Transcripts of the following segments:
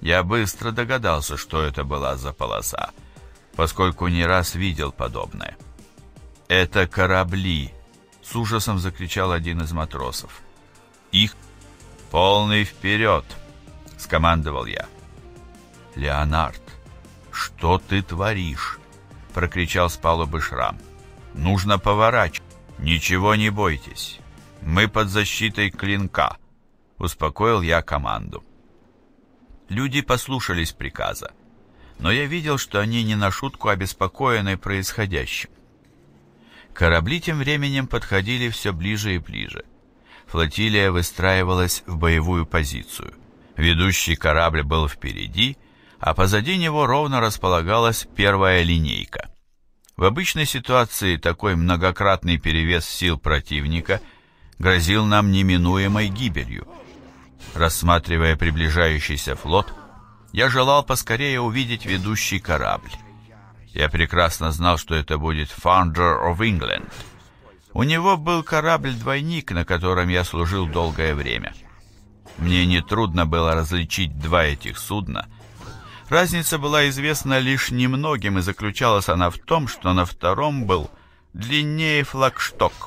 Я быстро догадался, что это была за полоса, поскольку не раз видел подобное. «Это корабли!» — с ужасом закричал один из матросов. «Их полный вперед!» — скомандовал я. «Леонард, что ты творишь?» — прокричал с палубы Шрам. «Нужно поворачивать». «Ничего не бойтесь, мы под защитой клинка», — успокоил я команду. Люди послушались приказа, но я видел, что они не на шутку обеспокоены происходящим. Корабли тем временем подходили все ближе и ближе. Флотилия выстраивалась в боевую позицию. Ведущий корабль был впереди, а позади него ровно располагалась первая линейка. В обычной ситуации такой многократный перевес сил противника грозил нам неминуемой гибелью. Рассматривая приближающийся флот, я желал поскорее увидеть ведущий корабль. Я прекрасно знал, что это будет Founder of England. У него был корабль-двойник, на котором я служил долгое время. Мне нетрудно было различить два этих судна. Разница была известна лишь немногим, и заключалась она в том, что на втором был длиннее флагшток.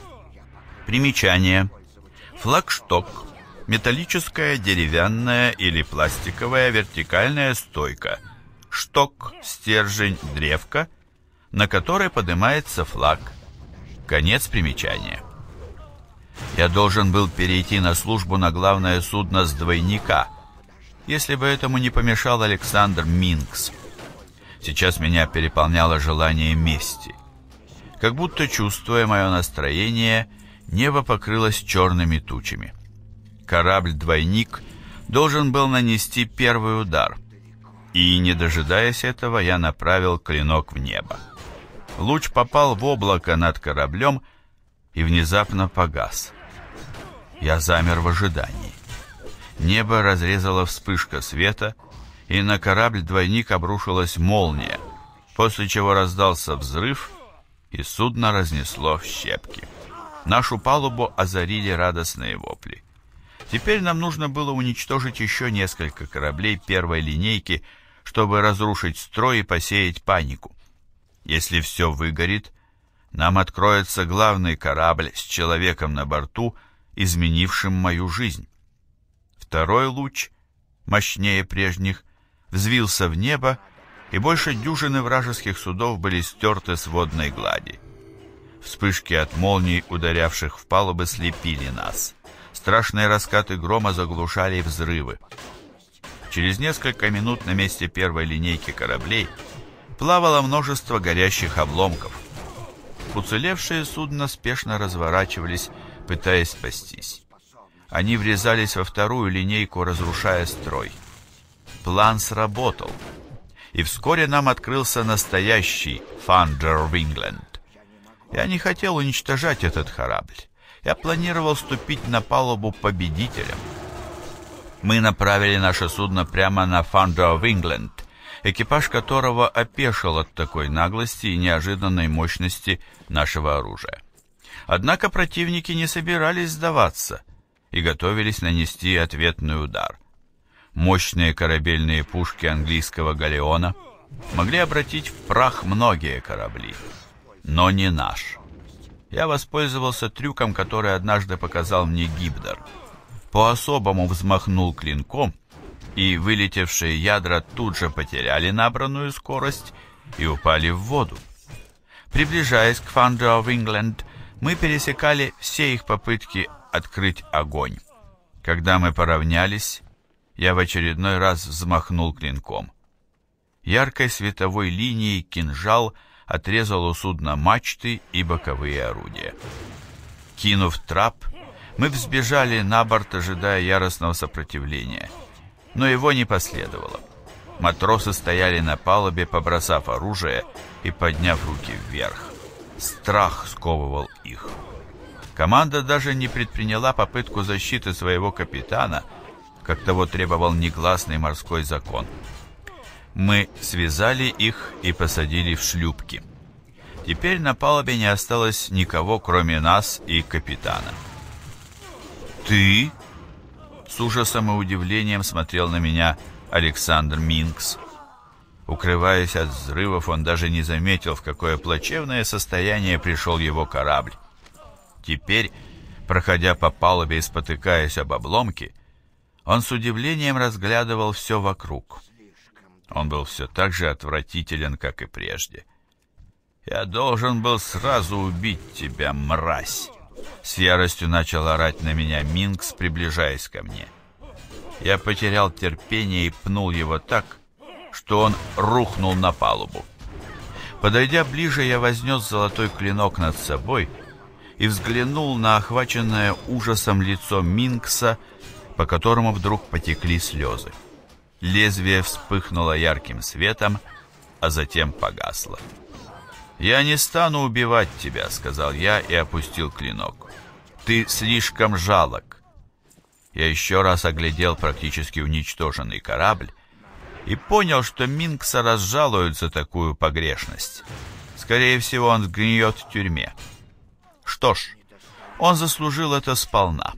Примечание. Флагшток – металлическая, деревянная или пластиковая вертикальная стойка, шток, стержень, древко, на которой поднимается флаг. Конец примечания. Я должен был перейти на службу на главное судно с двойника, если бы этому не помешал Александр Минкс. Сейчас меня переполняло желание мести. Как будто, чувствуя мое настроение, небо покрылось черными тучами. Корабль-двойник должен был нанести первый удар, и, не дожидаясь этого, я направил клинок в небо. Луч попал в облако над кораблем и внезапно погас. Я замер в ожидании. Небо разрезала вспышка света, и на корабль-двойник обрушилась молния, после чего раздался взрыв, и судно разнесло в щепки. Нашу палубу озарили радостные вопли. Теперь нам нужно было уничтожить еще несколько кораблей первой линейки, чтобы разрушить строй и посеять панику. Если все выгорит, нам откроется главный корабль с человеком на борту, изменившим мою жизнь. Второй луч, мощнее прежних, взвился в небо, и больше дюжины вражеских судов были стерты с водной глади. Вспышки от молний, ударявших в палубы, слепили нас. Страшные раскаты грома заглушали взрывы. Через несколько минут на месте первой линейки кораблей плавало множество горящих обломков. Уцелевшие судна спешно разворачивались, пытаясь спастись. Они врезались во вторую линейку, разрушая строй. План сработал, и вскоре нам открылся настоящий Founder of England. Я не хотел уничтожать этот корабль. Я планировал ступить на палубу победителем. Мы направили наше судно прямо на Founder of England, экипаж которого опешил от такой наглости и неожиданной мощности нашего оружия. Однако противники не собирались сдаваться и готовились нанести ответный удар. Мощные корабельные пушки английского галеона могли обратить в прах многие корабли, но не наш. Я воспользовался трюком, который однажды показал мне Гибдер. По-особому взмахнул клинком, и вылетевшие ядра тут же потеряли набранную скорость и упали в воду. Приближаясь к Founder of England, мы пересекали все их попытки открыть огонь. Когда мы поравнялись, я в очередной раз взмахнул клинком. Яркой световой линией кинжал отрезал у судна мачты и боковые орудия. Кинув трап, мы взбежали на борт, ожидая яростного сопротивления. Но его не последовало. Матросы стояли на палубе, побросав оружие и подняв руки вверх. Страх сковывал их. Команда даже не предприняла попытку защиты своего капитана, как того требовал негласный морской закон. Мы связали их и посадили в шлюпки. Теперь на палубе не осталось никого, кроме нас и капитана. «Ты?» — С ужасом и удивлением смотрел на меня Александр Минкс. Укрываясь от взрывов, он даже не заметил, в какое плачевное состояние пришел его корабль. Теперь, проходя по палубе и спотыкаясь об обломки, он с удивлением разглядывал все вокруг. Он был все так же отвратителен, как и прежде. «Я должен был сразу убить тебя, мразь!» С яростью начал орать на меня Минкс, приближаясь ко мне. Я потерял терпение и пнул его так, что он рухнул на палубу. Подойдя ближе, я вознес золотой клинок над собой и взглянул на охваченное ужасом лицо Минкса, по которому вдруг потекли слезы. Лезвие вспыхнуло ярким светом, а затем погасло. «Я не стану убивать тебя», — сказал я и опустил клинок. «Ты слишком жалок». Я еще раз оглядел практически уничтоженный корабль и понял, что Минкса разжалуют за такую погрешность. Скорее всего, он сгниет в тюрьме. Что ж, он заслужил это сполна.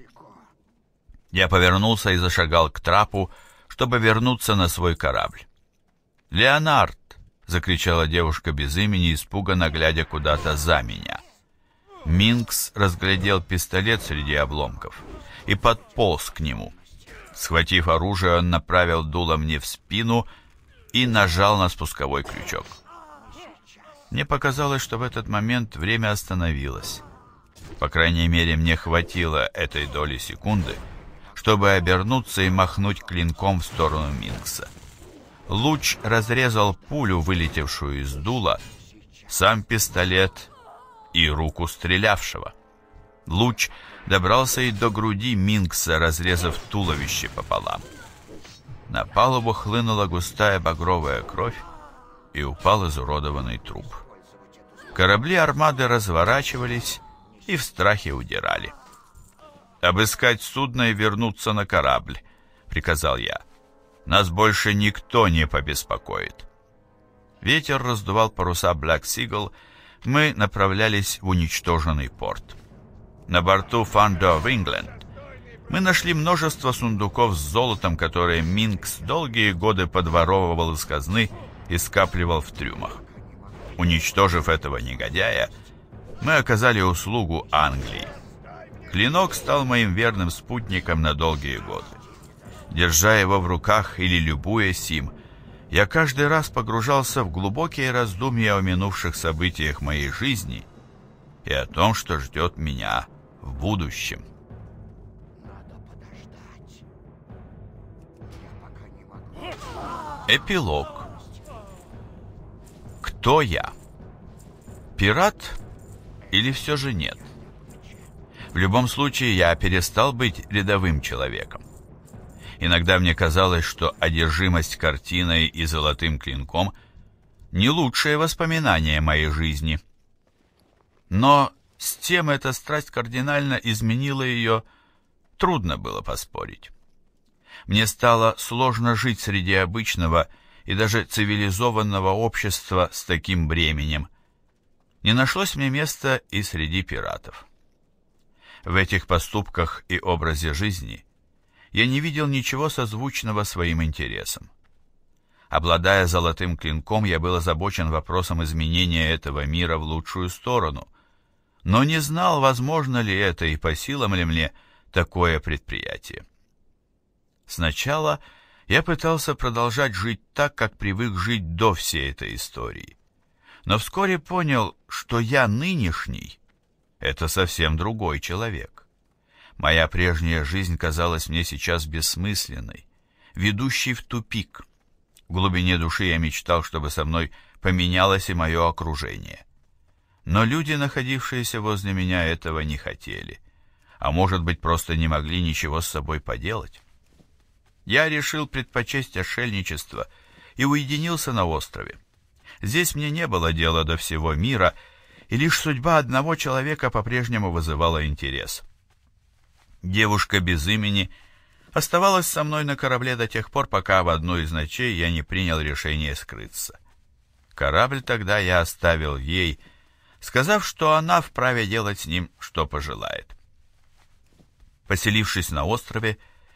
Я повернулся и зашагал к трапу, чтобы вернуться на свой корабль. «Леонард!» — закричала девушка без имени, испуганно глядя куда-то за меня. Минкс разглядел пистолет среди обломков и подполз к нему. Схватив оружие, он направил дуло мне в спину и нажал на спусковой крючок. Мне показалось, что в этот момент время остановилось. По крайней мере, мне хватило этой доли секунды, чтобы обернуться и махнуть клинком в сторону Минкса. Луч разрезал пулю, вылетевшую из дула, сам пистолет и руку стрелявшего. Луч добрался и до груди Минкса, разрезав туловище пополам. На палубу хлынула густая багровая кровь, и упал изуродованный труп. Корабли армады разворачивались и в страхе удирали. «Обыскать судно и вернуться на корабль», — приказал я. «Нас больше никто не побеспокоит». Ветер раздувал паруса Black Seagull, мы направлялись в уничтоженный порт. На борту Thunder of England мы нашли множество сундуков с золотом, которые Минкс долгие годы подворовывал из казны и скапливал в трюмах. Уничтожив этого негодяя, мы оказали услугу Англии. Клинок стал моим верным спутником на долгие годы. Держа его в руках или любуясь им, я каждый раз погружался в глубокие раздумья о минувших событиях моей жизни и о том, что ждет меня в будущем. Эпилог. Кто я? Пират или все же нет? В любом случае, я перестал быть рядовым человеком. Иногда мне казалось, что одержимость картиной и золотым клинком не лучшее воспоминание моей жизни. Но с тем эта страсть кардинально изменила ее, трудно было поспорить. Мне стало сложно жить среди обычного и даже цивилизованного общества с таким бременем. Не нашлось мне места и среди пиратов. В этих поступках и образе жизни я не видел ничего созвучного своим интересам. Обладая золотым клинком, я был озабочен вопросом изменения этого мира в лучшую сторону, но не знал, возможно ли это и по силам ли мне такое предприятие. Сначала я пытался продолжать жить так, как привык жить до всей этой истории, но вскоре понял, что я нынешний — это совсем другой человек. Моя прежняя жизнь казалась мне сейчас бессмысленной, ведущей в тупик. В глубине души я мечтал, чтобы со мной поменялось и мое окружение. Но люди, находившиеся возле меня, этого не хотели, а может быть, просто не могли ничего с собой поделать. Я решил предпочесть отшельничество и уединился на острове. Здесь мне не было дела до всего мира, и лишь судьба одного человека по-прежнему вызывала интерес. Девушка без имени оставалась со мной на корабле до тех пор, пока в одну из ночей я не принял решение скрыться. Корабль тогда я оставил ей, сказав, что она вправе делать с ним, что пожелает. Поселившись на острове,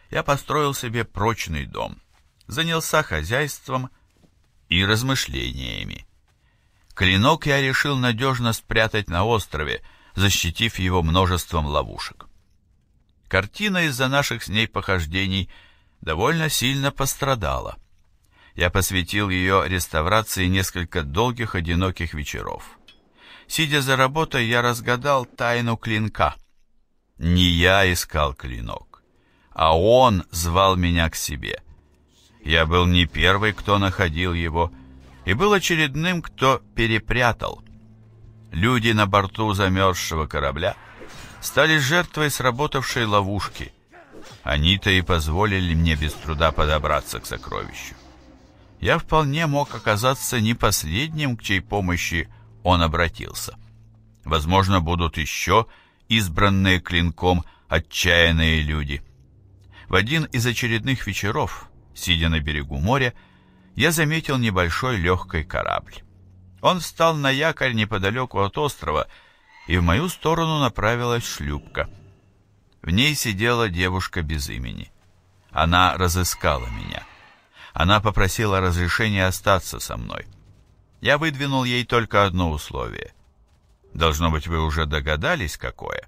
я построил себе прочный дом, занялся хозяйством и размышлениями. Клинок я решил надежно спрятать на острове, защитив его множеством ловушек. Картина из-за наших с ней похождений довольно сильно пострадала. Я посвятил ее реставрации несколько долгих одиноких вечеров. Сидя за работой, я разгадал тайну клинка. Не я искал клинок, а он звал меня к себе. Я был не первый, кто находил его, и был очередным, кто перепрятал. Люди на борту замерзшего корабля стали жертвой сработавшей ловушки. Они-то и позволили мне без труда подобраться к сокровищу. Я вполне мог оказаться не последним, к чьей помощи он обратился. Возможно, будут еще избранные клинком отчаянные люди. В один из очередных вечеров, сидя на берегу моря, я заметил небольшой легкий корабль. Он встал на якорь неподалеку от острова, и в мою сторону направилась шлюпка. В ней сидела девушка без имени. Она разыскала меня. Она попросила разрешения остаться со мной. Я выдвинул ей только одно условие. Должно быть, вы уже догадались, какое?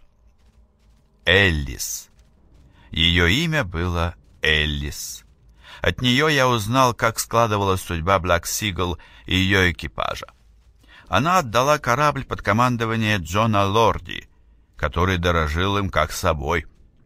Эллис. Ее имя было Эллис. От нее я узнал, как складывалась судьба Black Seagull и ее экипажа. Она отдала корабль под командование Джона Лорди, который дорожил им как собой.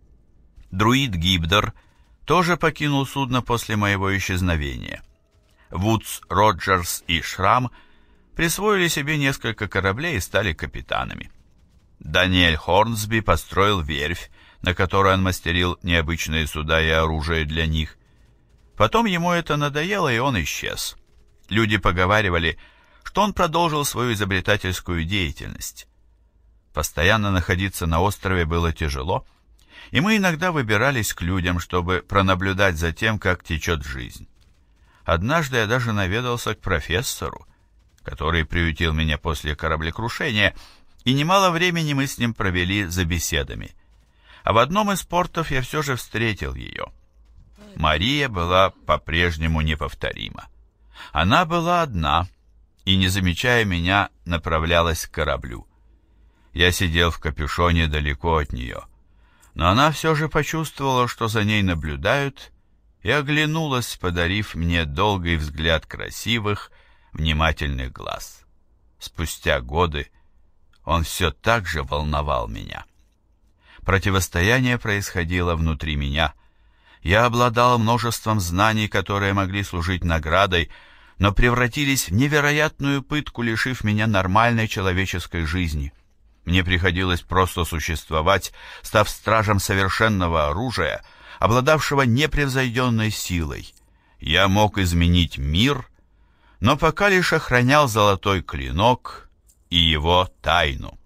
Друид Гибдер тоже покинул судно после моего исчезновения. Вудс, Роджерс и Шрам присвоили себе несколько кораблей и стали капитанами. Даниэль Хорнсби построил верфь, на которой он мастерил необычные суда и оружие для них. Потом ему это надоело, и он исчез. Люди поговаривали, что он продолжил свою изобретательскую деятельность. Постоянно находиться на острове было тяжело, и мы иногда выбирались к людям, чтобы пронаблюдать за тем, как течет жизнь. Однажды я даже наведался к профессору, который приютил меня после кораблекрушения, и немало времени мы с ним провели за беседами. А в одном из портов я все же встретил ее. Мария была по-прежнему неповторима. Она была одна и, не замечая меня, направлялась к кораблю. Я сидел в капюшоне далеко от нее, но она все же почувствовала, что за ней наблюдают, и оглянулась, подарив мне долгий взгляд красивых, внимательных глаз. Спустя годы он все так же волновал меня. Противостояние происходило внутри меня. Я обладал множеством знаний, которые могли служить наградой, но превратились в невероятную пытку, лишив меня нормальной человеческой жизни. Мне приходилось просто существовать, став стражем совершенного оружия, обладавшего непревзойденной силой. Я мог изменить мир, но пока лишь охранял золотой клинок и его тайну.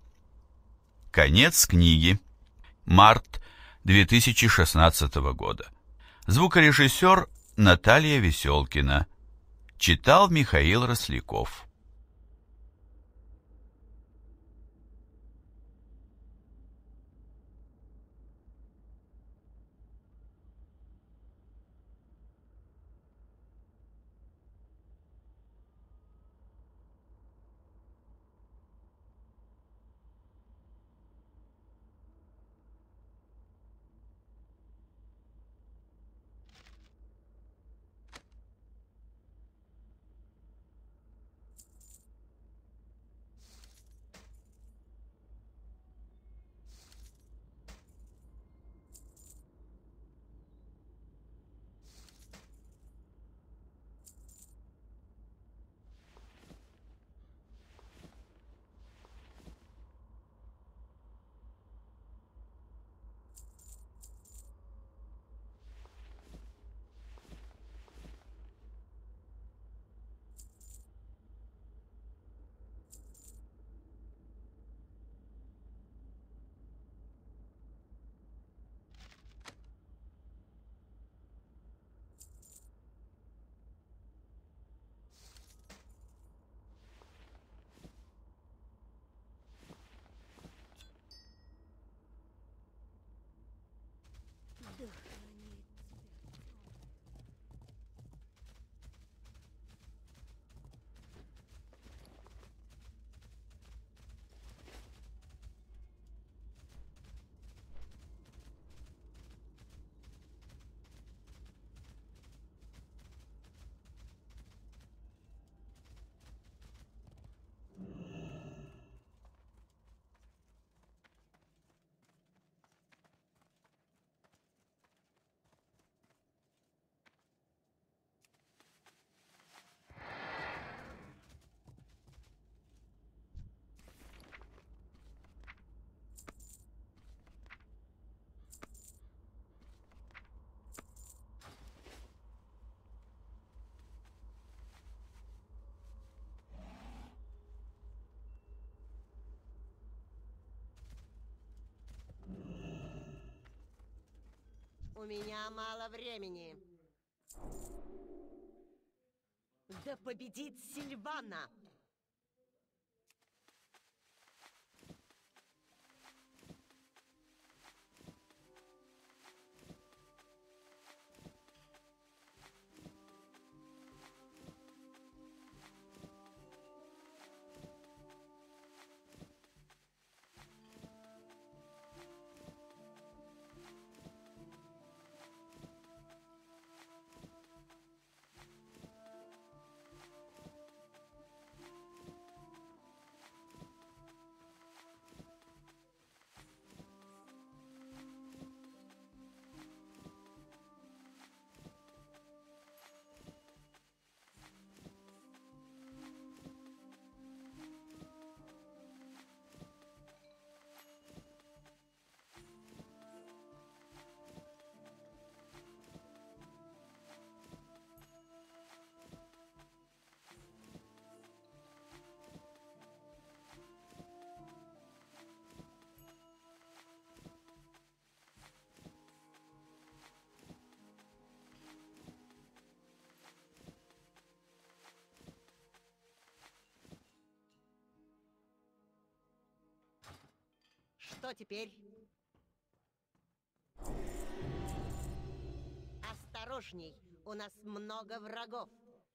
Конец книги. Март 2016 года. Звукорежиссер Наталья Веселкина. Читал Михаил Росляков. У меня мало времени. Да победит Сильвана! Что теперь? Осторожней, у нас много врагов.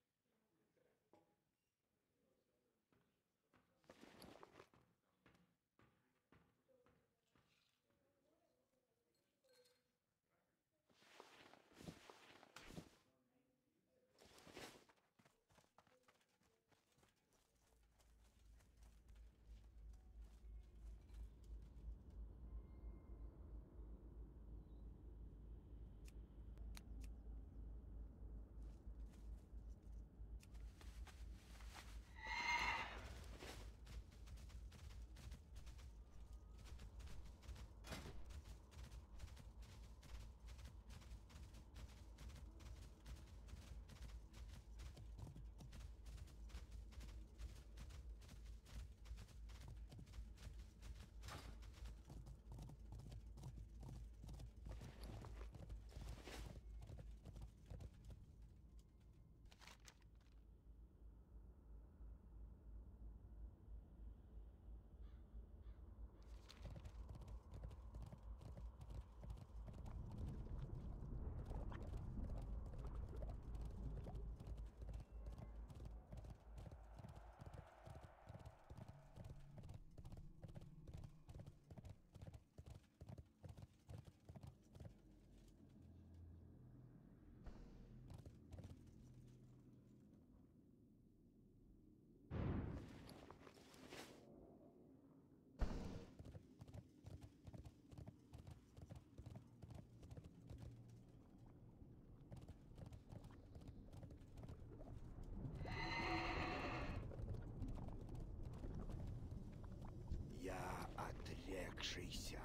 Я отрекшийся.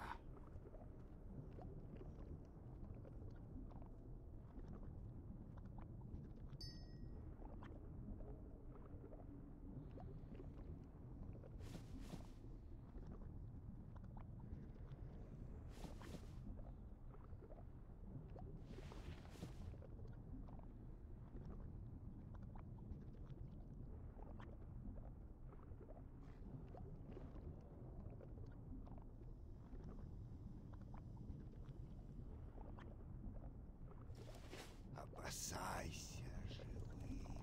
Опасайся живых.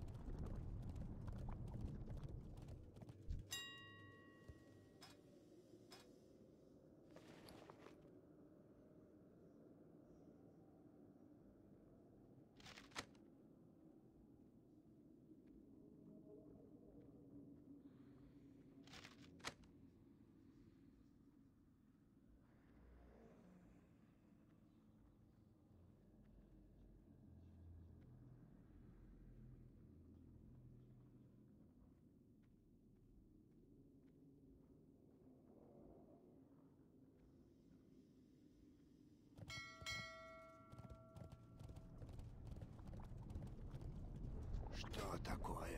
Что такое?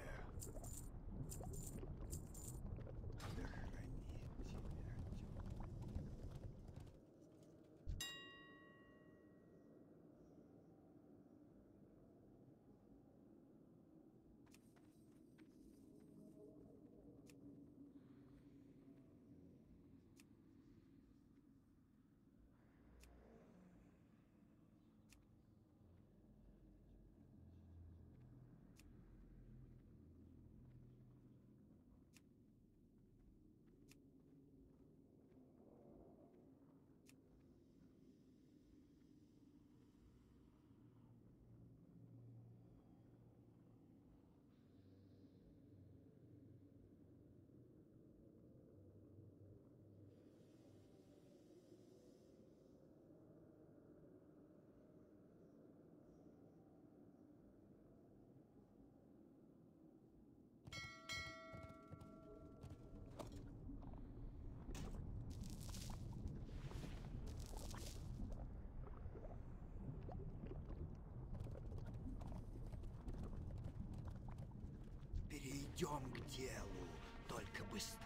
Да хранит тебя тьма. перейдем к делу, только быстро.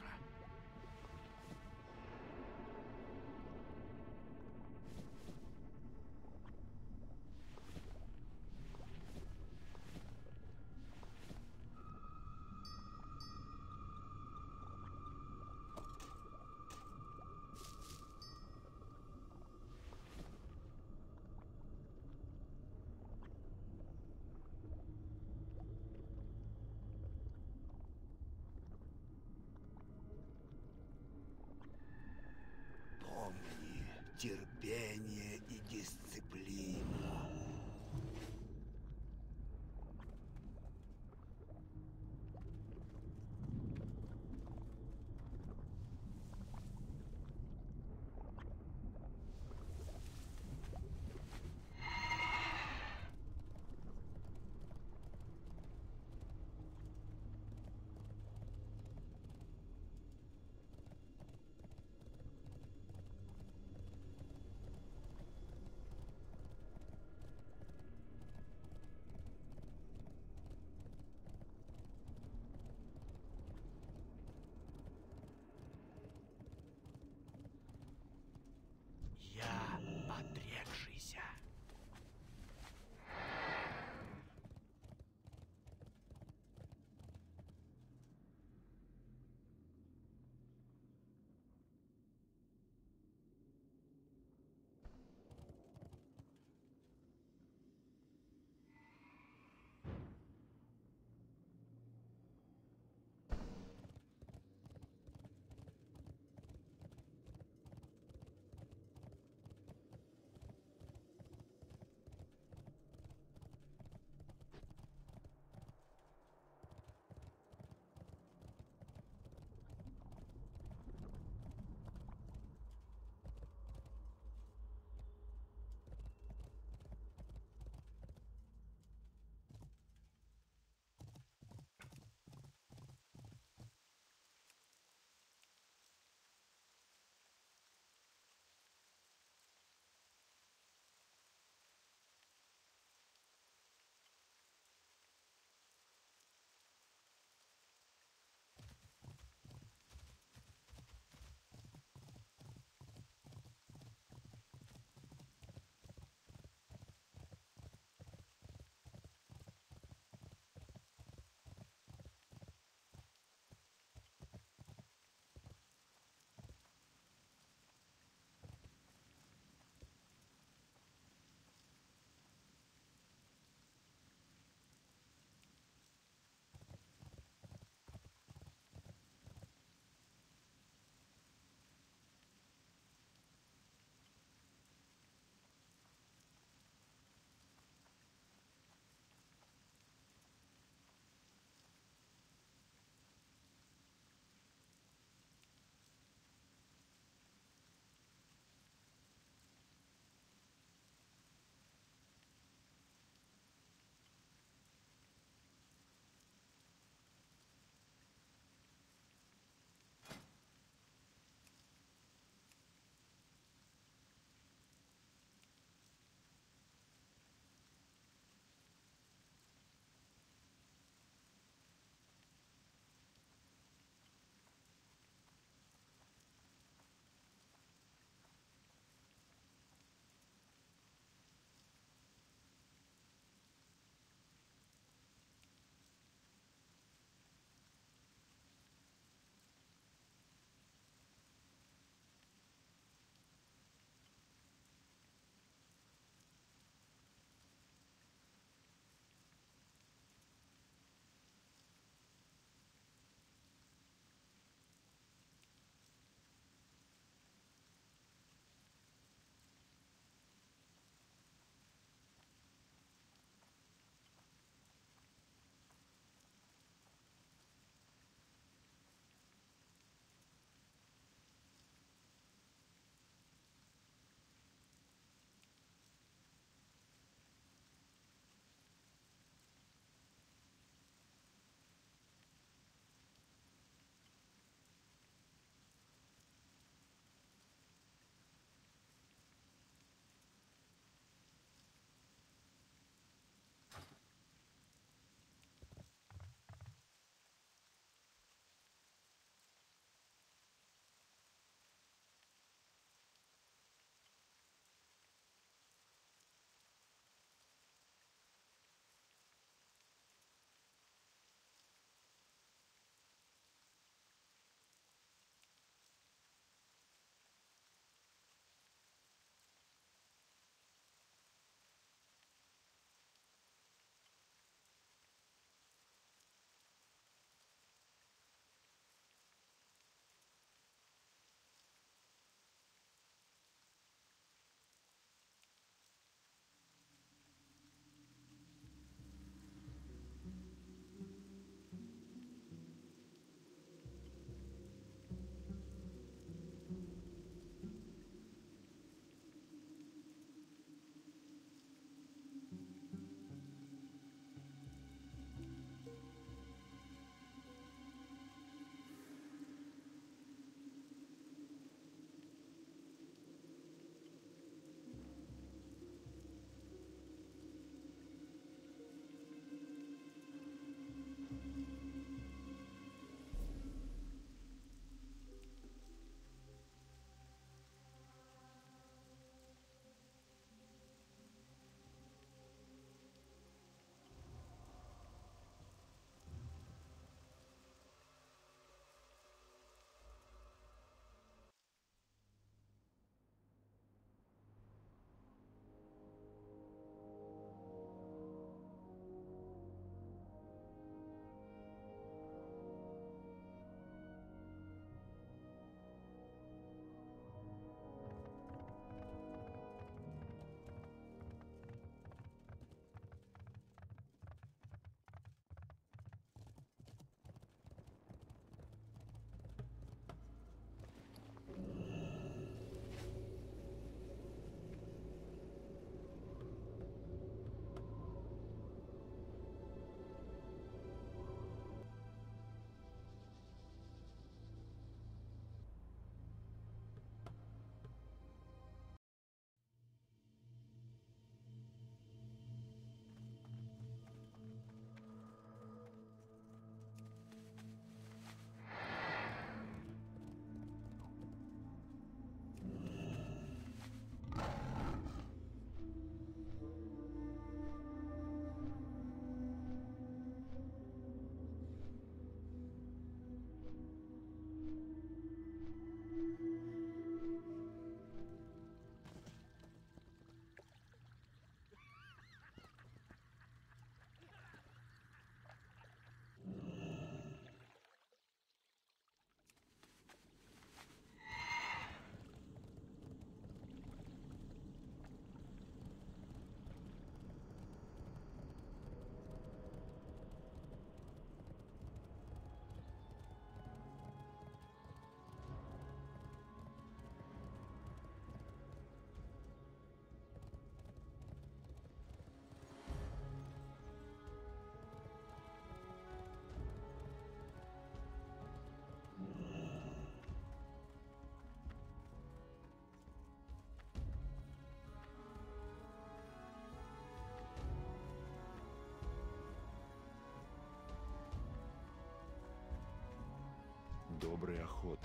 доброй охоты.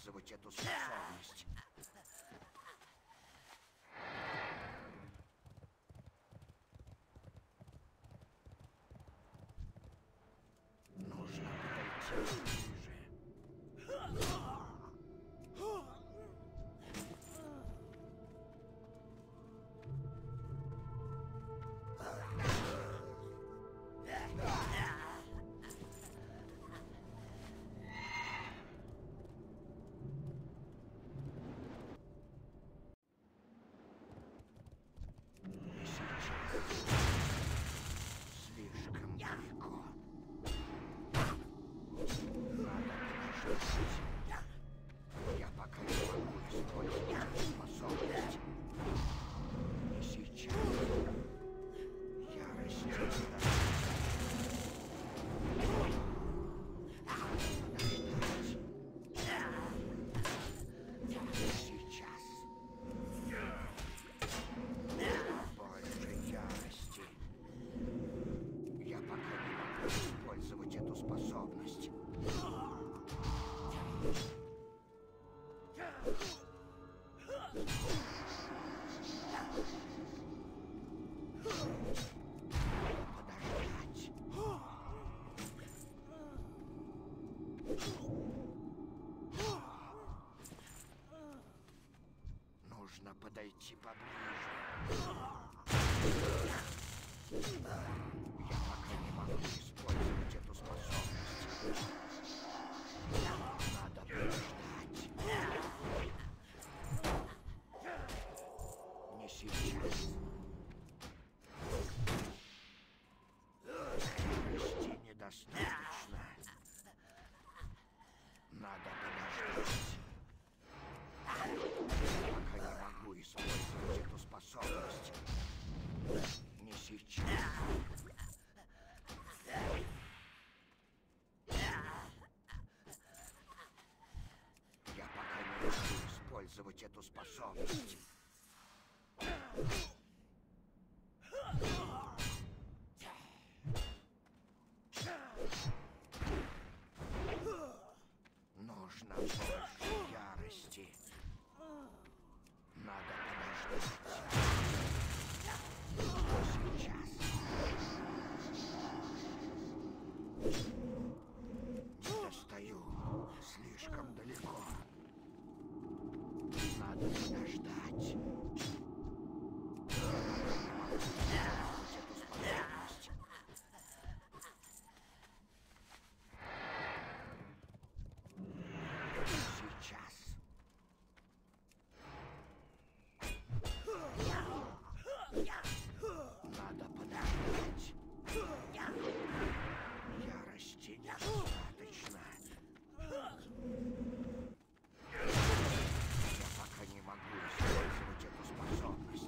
использовать эту способность. Нужно подойти ближе. Слишком далеко. Я пока не могу использовать эту способность. Не сейчас. Ярость подождать. Не сейчас. Больше ярости. Я пока не могу использовать эту способность. Подождать. Нужно подойти поближе. Я пока не могу использовать эту способность. Надо подождать. Не сейчас. Почти недостаточно. Надо подождать. Пока не могу использовать эту способность. Не сейчас. Я пока не могу использовать эту способность. Нужно больше ярости. Надо подождать. Сейчас. Не достаю. Слишком далеко. Надо подождать. Эту способность. Сейчас. Надо подождать. Ярости недостаточно. Я пока не могу использовать эту способность.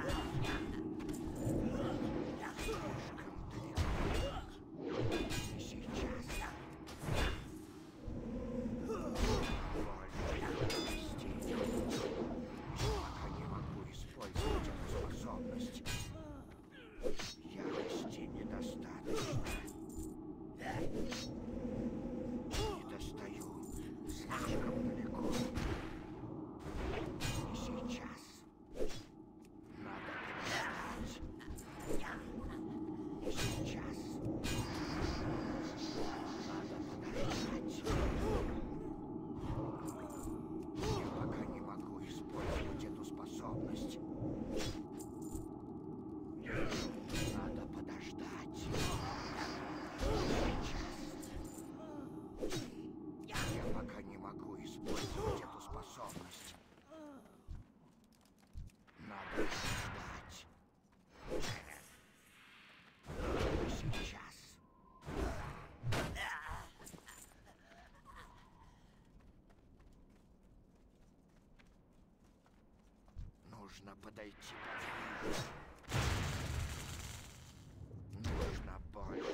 Слишком далеко. Не сейчас. Больше ярости. Пока не могу использовать эту способность. Ярости недостаточно. Не достаю. Слишком далеко. Не сейчас. Надо подождать. Не сейчас. Надо подождать. Я пока не могу использовать эту способность. Надо подождать. Сейчас. Я пока не могу использовать эту способность. Надо подождать. Сейчас. Нужно подойти поближе. Нужно больше